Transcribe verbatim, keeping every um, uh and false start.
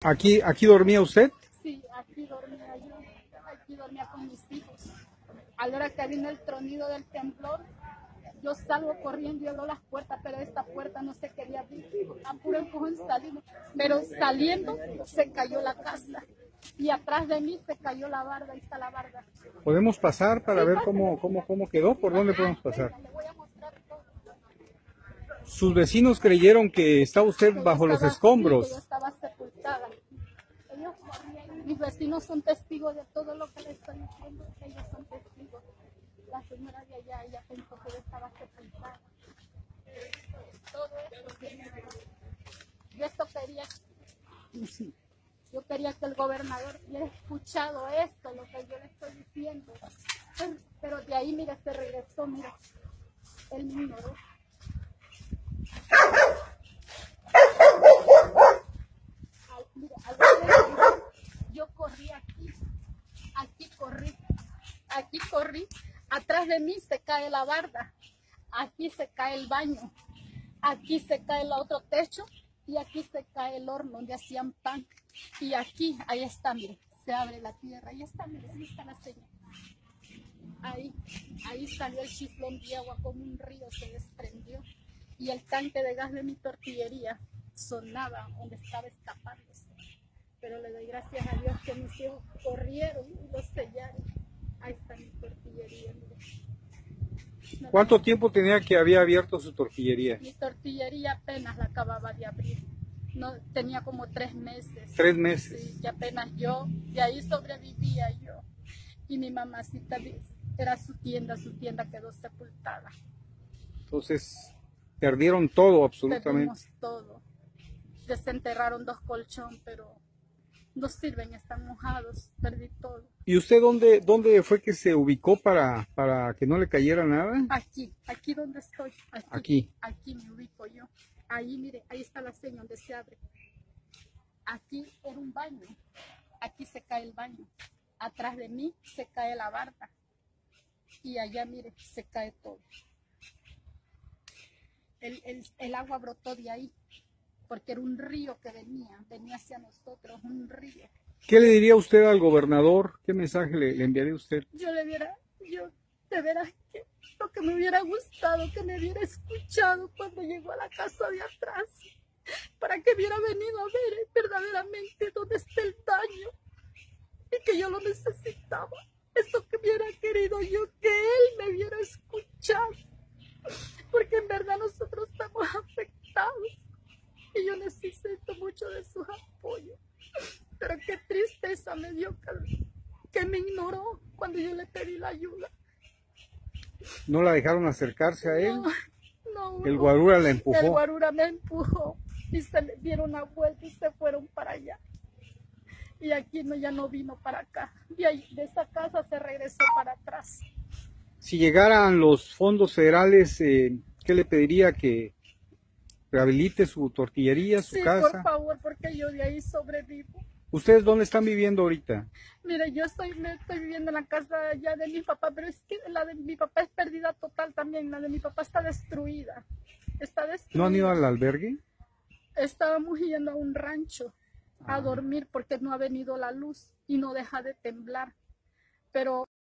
¿Aquí, aquí dormía usted? Sí, aquí dormía yo, aquí dormía con mis hijos. A la hora que vino el tronido del temblor, yo salgo corriendo y abro las puertas, pero esta puerta no se quería abrir. A puro empujón salimos, pero saliendo se cayó la casa. Y atrás de mí se cayó la barda, ahí está la barda. ¿Podemos pasar para Sí, ver pásale. cómo, cómo, cómo quedó? ¿Por dónde podemos pasar? Venga, le voy a mostrar todo. Sus vecinos creyeron que estaba usted Que yo bajo los estaba- escombros. sí, que yo estaba sepultada. Ellos corrían. Mis vecinos son testigos de todo lo que les estoy diciendo. Ellos son testigos. La señora de allá, ella pensó que yo estaba sepultada. Todo esto. Yo esto quería, yo quería que el gobernador hubiera escuchado esto, lo que yo le estoy diciendo. Pero de ahí, mira, se regresó, mira. Él me ignoró. Al- mira, al ver, yo corrí aquí, aquí corrí, aquí corrí, atrás de mí se cae la barda, aquí se cae el baño, aquí se cae el otro techo y aquí se cae el horno donde hacían pan. Y aquí, ahí está, mire, se abre la tierra, ahí está, mire, ahí está la señal. Ahí, ahí salió el chiflón de agua como un río, se desprendió. Y el tanque de gas de mi tortillería sonaba donde estaba escapándose. Pero le doy gracias a Dios que mis hijos corrieron y los sellaron. Ahí está mi tortillería, mire. No, ¿Cuánto tiempo tenía que había abierto su tortillería? mi tortillería apenas la acababa de abrir. No, tenía como tres meses. Tres meses. Sí, que apenas yo, de ahí sobrevivía yo. Y mi mamacita era su tienda, su tienda quedó sepultada. Entonces, perdieron todo absolutamente. Perdimos todo. Desenterraron dos colchones, pero no sirven, están mojados. Perdí todo. ¿Y usted dónde, dónde fue que se ubicó para, para que no le cayera nada? Aquí, aquí donde estoy. Aquí, Aquí. Aquí me ubico yo. Ahí, mire, ahí está la señal donde se abre. Aquí era un baño. Aquí se cae el baño. Atrás de mí se cae la barda. Y allá, mire, se cae todo. El, el, el agua brotó de ahí, porque era un río que venía, venía hacia nosotros, un río. ¿Qué le diría usted al gobernador? ¿Qué mensaje le, le enviaría usted? Yo le hubiera, yo, de veras, que lo que me hubiera gustado, que me hubiera escuchado cuando llegó a la casa de atrás, para que hubiera venido a ver verdaderamente dónde está el daño, y que yo lo necesitaba. Eso que hubiera querido yo, que él me hubiera escuchado, porque en verdad nosotros estamos afectados y yo necesito mucho de sus apoyos. Pero qué tristeza me dio que, que me ignoró cuando yo le pedí la ayuda. ¿No la dejaron acercarse a él? No, no, El guarura la empujó. El guarura me empujó y se le dieron una vuelta y se fueron para allá. Y aquí no, ya no vino para acá. De, ahí, de esa casa se regresó para atrás. Si llegaran los fondos federales, eh, ¿qué le pediría? ¿Que rehabilite su tortillería, su sí, casa? por favor, porque yo de ahí sobrevivo. ¿Ustedes dónde están viviendo ahorita? Mire, yo estoy, me estoy viviendo en la casa ya de mi papá, pero es que la de mi papá es pérdida total también. La de mi papá está destruida. Está destruida. ¿No han ido al albergue? Estábamos yendo a un rancho a dormir porque no ha venido la luz y no deja de temblar. Pero